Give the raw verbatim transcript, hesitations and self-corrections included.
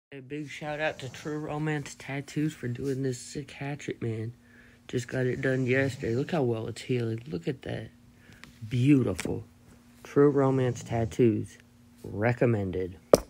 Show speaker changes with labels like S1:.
S1: A big shout out to True Romance Tattoos for doing this sick hatchet, man. Just got it done yesterday. Look how well it's healing. Look at that. Beautiful. True Romance Tattoos. Recommended.